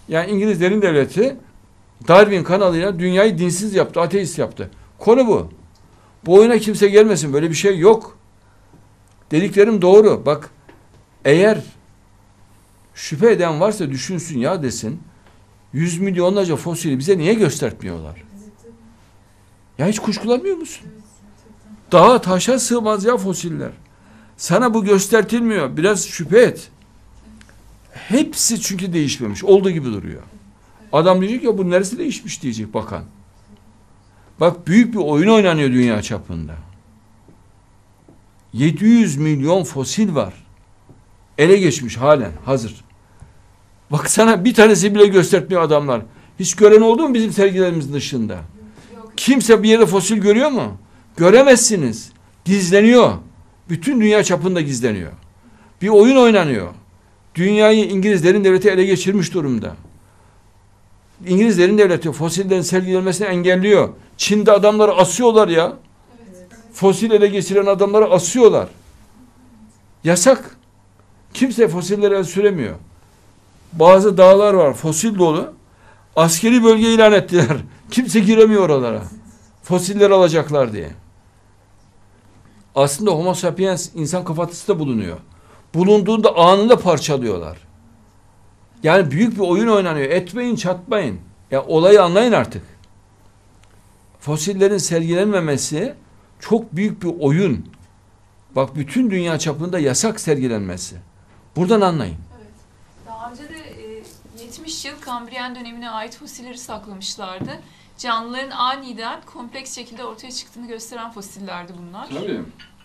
Yani İngiliz derin devleti Darwin kanalıyla dünyayı dinsiz yaptı, ateist yaptı. Konu bu. Bu oyuna kimse gelmesin. Böyle bir şey yok. Dediklerim doğru. Bak, eğer şüphe eden varsa düşünsün ya desin. 100 milyonlarca fosili bize niye göstermiyorlar? Ya hiç kuşkulanmıyor musun? Dağa taşa sığmaz ya fosiller. Sana bu göstertilmiyor. Biraz şüphe et. Hepsi çünkü değişmemiş. Olduğu gibi duruyor. Adam diyecek ya bu neresi değişmiş diyecek bakan. Bak, büyük bir oyun oynanıyor dünya çapında. 700 milyon fosil var. Ele geçmiş halen hazır. Bak, sana bir tanesi bile göstermiyor adamlar. Hiç gören oldu mu bizim sergilerimizin dışında? Yok. Kimse bir yerde fosil görüyor mu? Göremezsiniz. Gizleniyor. Bütün dünya çapında gizleniyor. Bir oyun oynanıyor. Dünyayı İngiliz derin devleti ele geçirmiş durumda. İngiliz derin devleti fosillerin sergilenmesini engelliyor. Çin'de adamları asıyorlar ya. Evet. Fosil ele geçiren adamları asıyorlar. Yasak. Kimse fosillere el süremiyor. Bazı dağlar var fosil dolu. Askeri bölge ilan ettiler. Kimse giremiyor oralara. Fosiller alacaklar diye. Aslında Homo sapiens insan kafatası da bulunuyor. Bulunduğunda anında parçalıyorlar. Yani büyük bir oyun oynanıyor. Etmeyin, çatmayın. Ya olayı anlayın artık. Fosillerin sergilenmemesi çok büyük bir oyun. Bak, bütün dünya çapında yasak sergilenmesi. Buradan anlayın. Evet. Daha önce de 70 yıl Kambriyen dönemine ait fosilleri saklamışlardı. Canlıların aniden kompleks şekilde ortaya çıktığını gösteren fosillerdi bunlar. Tabii.